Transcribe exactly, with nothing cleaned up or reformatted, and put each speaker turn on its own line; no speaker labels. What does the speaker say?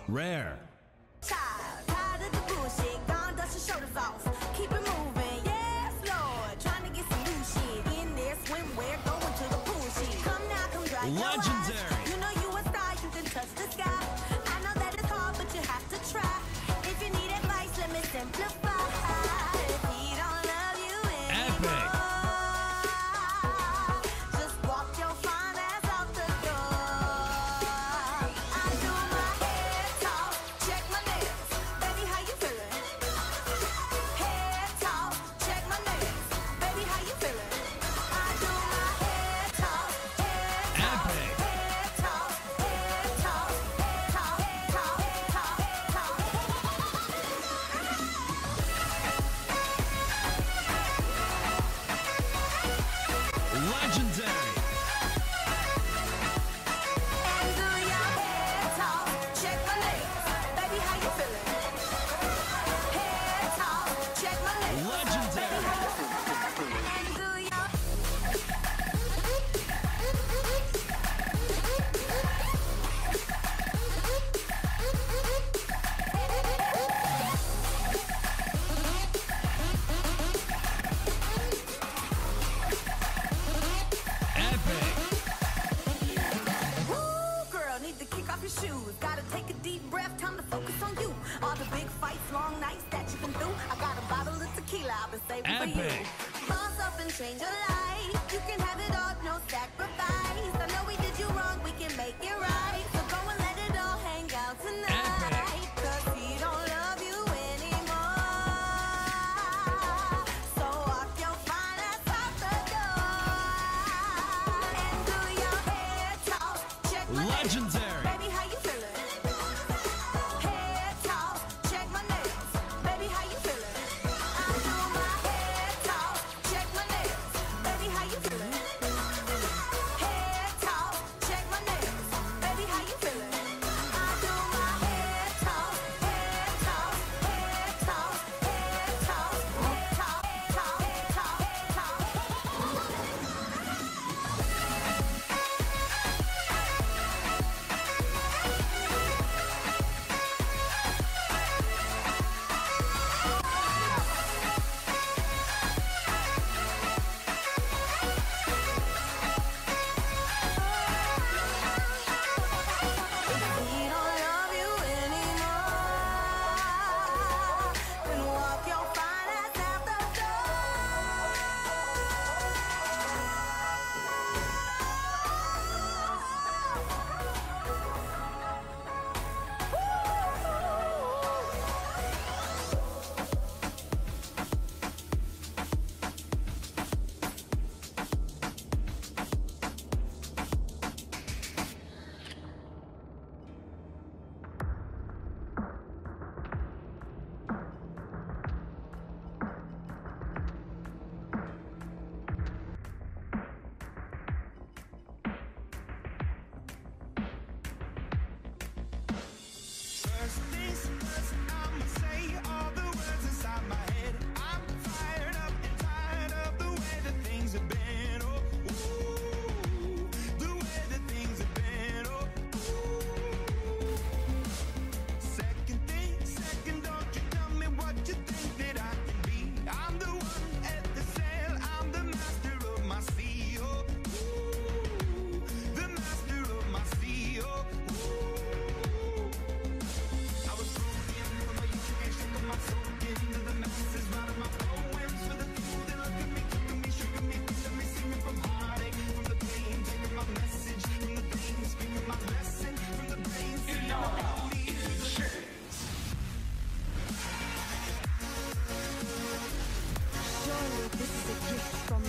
Rare.
Child, tired of the bullshit, gone dust your shoulders off. Keep it moving, yes, Lord. Trying to get some new shit in there, swimwear, going to the pool shit. Come now, come dry your eyes.
Legendary.
You know you a star, you can touch the sky. I know that it's hard, but you have to try. If you need advice, let me simplify. If he don't love you anymore, just walk your fine ass out the door. I do my hair talk, check my nails. Baby, how you feeling? Hair talk, check my nails. Baby, how you feeling? I do my hair talk, hair talk,
Epic.
hair talk, hair talk, hair talk, hair talk, hair talk, hair talk.
Legendary.
And do your hair talk, check my nails. Baby, how you feeling? Hair talk, check my nails.
Legendary.
And do your
Epic.
Woo, girl, need to kick off your shoes. Gotta take a deep breath, time to focus on you. All the big fights, long nights that you've been through. I got a bottle of tequila I've been saving for you.
Epic.
Boss up and change your life. You can have it all, no sacrifice. I know we did you wrong, we can make it right. So go and let it all hang out tonight.
Epic.
Cause he don't love you anymore. So walk your fine ass out the door. And do your hair talk, check my nails.
Legendary.
Baby, how you feeling? Hair talk, check my nails. Baby, how you feeling? I do my hair talk, check my nails. Baby, how you feeling? Hair talk, check my nails. Baby, how you feeling? I do my hair talk, hair talk, hair talk, hair talk, hair talk, hair talk, hair talk, he don't love you anymore. Then walk your fine ass out the
First things first, I'ma say all the words inside my head. I'm fired up and tired of the way that things have been. Oh, ooh, the way that things have been. Oh, ooh. Second thing, second, don't you tell me what you think that I can be. I'm the one at the sail, I'm the master of my sea. Oh, ooh, the master of my sea. Oh, ooh. I was broken from my youth and shook my soul into the masses, writing my poems for the people that look at me, took me, shook me, feel me, singing from heartache, from the pain, taking my message from the pain, speaking my lesson from the pain, singing about me.
Surely this is a gift from